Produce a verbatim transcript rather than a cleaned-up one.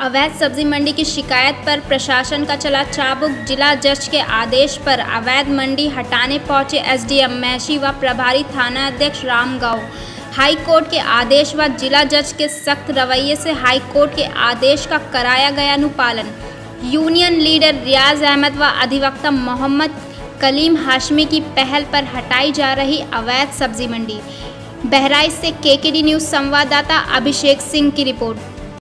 अवैध सब्जी मंडी की शिकायत पर प्रशासन का चला चाबुक। जिला जज के आदेश पर अवैध मंडी हटाने पहुंचे एसडीएम महसी व प्रभारी थाना अध्यक्ष रामगांव। हाई कोर्ट के आदेश व जिला जज के सख्त रवैये से हाई कोर्ट के आदेश का कराया गया अनुपालन। यूनियन लीडर रियाज अहमद व अधिवक्ता मोहम्मद कलीम हाशमी की पहल पर हटाई जा रही अवैध सब्जी मंडी। बहराइच से केकेडी न्यूज़ संवाददाता अभिषेक सिंह की रिपोर्ट।